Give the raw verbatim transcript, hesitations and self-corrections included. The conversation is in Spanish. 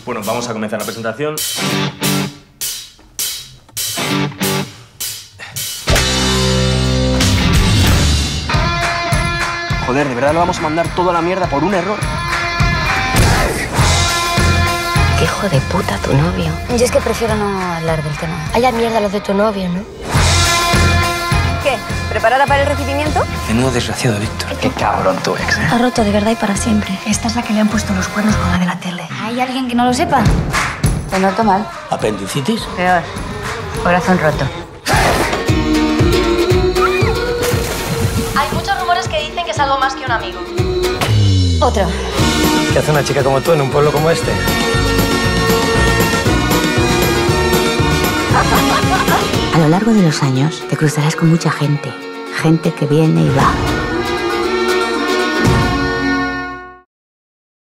Bueno, vamos a comenzar la presentación. Joder, ¿de verdad lo vamos a mandar toda la mierda por un error? Qué hijo de puta tu novio. Yo es que prefiero no hablar del tema. Haya mierda los de tu novio, ¿no? ¿Qué? ¿Preparada para el recibimiento? Menudo desgraciado, Víctor. Qué cabrón tu ex, ¿eh? Ha roto de verdad y para siempre. Esta es la que le han puesto los cuernos con la de la tele. ¿Hay alguien que no lo sepa? Te noto mal. ¿Apendicitis? Peor. Corazón roto. Hay muchos rumores que dicen que es algo más que un amigo. Otro. ¿Qué hace una chica como tú en un pueblo como este? A lo largo de los años te cruzarás con mucha gente, gente que viene y va.